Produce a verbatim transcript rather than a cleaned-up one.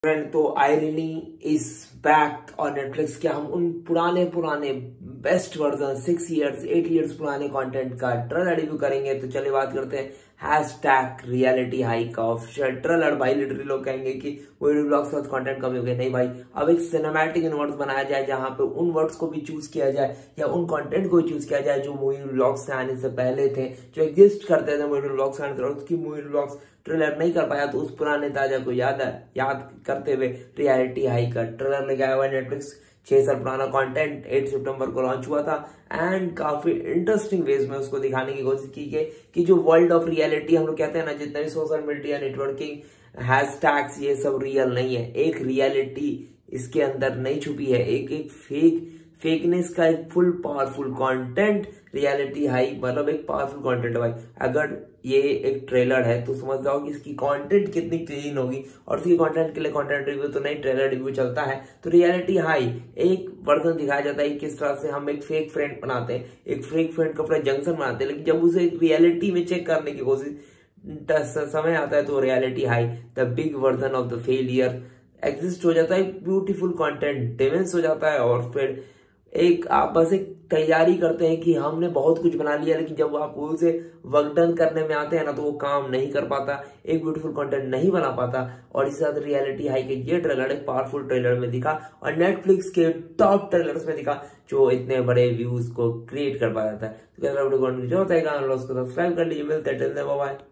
Friend, तो irony is back और Netflix के हम उन पुराने पुराने best version six years eight years पुराने कंटेंट का ट्रेलर रिव्यू करेंगे। तो चलिए बात करते हैं हैश टैग रियलिटी हाइक का ऑफिशियल ट्रेलर। भाई लिटरली लोग कहेंगे कि वीडियो ब्लॉग्स का कंटेंट कम हो गया। नहीं भाई, अब एक सिनेमैटिक यूनिवर्स बनाया जाए जहां पे उन वर्ड्स को भी चूज किया जाए या उन कंटेंट को भी चूज किया जाए जो मूवी ब्लॉग्स से आने से पहले थे, जो एग्जिस्ट करते थे मूवी ब्लॉग्स से आने से, उसकी मूवी ब्लॉग्स ट्रेलर नहीं कर पाया। तो उस पुराने ताजा को याद याद करते हुए रियलिटी हाई का ट्रेलर लेके आया हुआ है नेटफ्लिक्स। छह साल पुराना कंटेंट आठ सितंबर को लॉन्च हुआ था एंड काफी इंटरेस्टिंग वेज में उसको दिखाने की कोशिश की गई कि जो वर्ल्ड ऑफ रियलिटी हम लोग कहते हैं ना, जितने भी सोशल मीडिया नेटवर्किंग हैशटैग्स ये सब रियल नहीं है। एक रियलिटी इसके अंदर नहीं छुपी है, एक एक फेक फेकनेस का एक full powerful content reality high, मतलब एक पावरफुल कंटेंट है भाई। अगर ये एक ट्रेलर है तो समझ जाओ कि इसकी कंटेंट कितनी क्लीन होगी। और इसकी कंटेंट के लिए कंटेंट रिव्यू तो नहीं, ट्रेलर रिव्यू चलता है। तो रियलिटी हाई एक वर्जन दिखाया जाता है किस तरह से हम एक फेक फ्रेंड बनाते हैं, एक फेक फ्रेंड का पूरा जंक्शन बनाते हैं, लेकिन जब उसे एक रियलिटी में चेक करने की कोशिश समय आता है तो reality high the big version of the failure exist हो जाता है। ब्यूटीफुल कंटेंट डिवेंस हो जाता है और फिर एक आप बस एक तैयारी करते हैं कि हमने बहुत कुछ बना लिया, लेकिन जब आप उसे वर्क डन करने में आते हैं ना तो वो काम नहीं कर पाता, एक ब्यूटीफुल कंटेंट नहीं बना पाता। और इसी साथ रियलिटी हाई के ये ट्रेलर एक पावरफुल ट्रेलर में दिखा और नेटफ्लिक्स के टॉप ट्रेलर्स में दिखा जो इतने बड़े व्यूज को क्रिएट कर पाया था। तो जो होता है सब्सक्राइब कर लीजिए। मिलते हैं, बाय।